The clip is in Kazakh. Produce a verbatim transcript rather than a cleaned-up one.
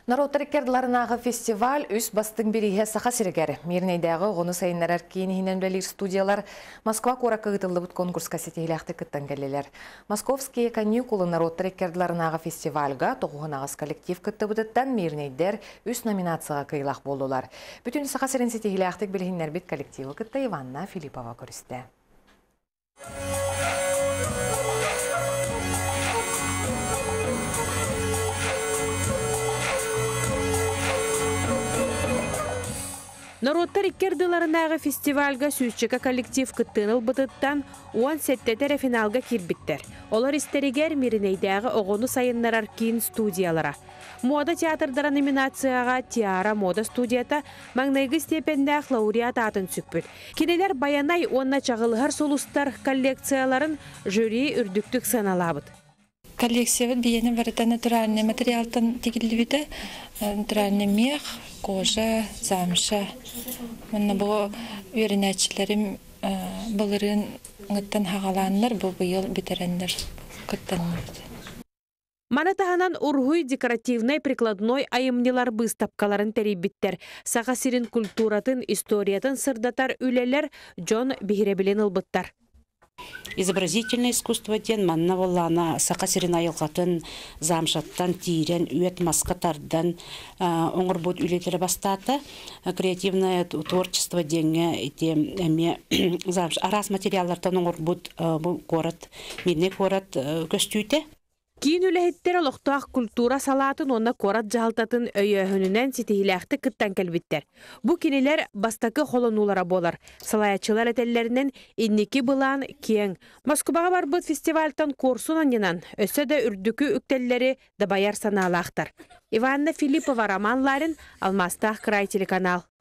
Народтариккердларынағы фестиваль үс бастың біріге сақа сірігер. Мернейдегі ғоны сайынларар кейінігінен бәлір студиялар Москва қорақы ғытылды бұд конкурска сетейліақты күттін кәлелер. Московские каникулы народтариккердларынағы фестивальға тоғығынағыз коллектив күтті бұдыттан Мернейдер үс номинацияға кыйлақ болулар. Бүтін сақа сірін сетейліақты білігінлер бет коллективі күтті Иванна Филиппова көрісті. Народтар иккердыларынағы фестивальга сүйшчіка коллектив кыттыныл бұтыттан он сеттетері финалга кирбиттер. Олар истеригер Мернейдегі оғыны сайынларар кейін студиялара. Мода театрдара номинацияға Тиара мода студията маңнайғы степендәқ лауреат атын сүппіл. Кенелер баянай онна чағылығар солустар коллекцияларын жюри үрдіктік саналабыд. Коллекция биені барыда натуральный материалтан тегілі натуральный мех, кожа, замша. Мұны бұл үйренәтшілерім бұлырын ғыттан хағаланылар, бұл бұйыл бітерендер күттаныларды. Манатаханан ургуй декоративный прикладной айымнелар быстапкаларын терибиттер. Саға сирин культуратын, историятын сырдатар үлелер Джон бихиребілен ылбыттар. Изобразительное искусство ден манна боллана сақа сирин айылғатын замшаттан тирен үйет маскатардан оңыр бұд үлетері бастаты. Креативное творчество денге арас материаллардан оңыр бұд город, мирне город көстүйті. Кейін үләхеттер олықтуақ культура салатын онна корат жалтатын өйөһүнүнен сетихиләхті кыттан кәлбіттер. Бұ кенелер бастакы холонулара болар. Салаячылар әтеллерінен инники бұлан кең. Москваға бар бұд фестивальтан корсун аннынан өсі де үрдікі үктеллері дабаяр саналақтар. Иванна Филиппова, Роман Ларин, Алмастақ край телеканал.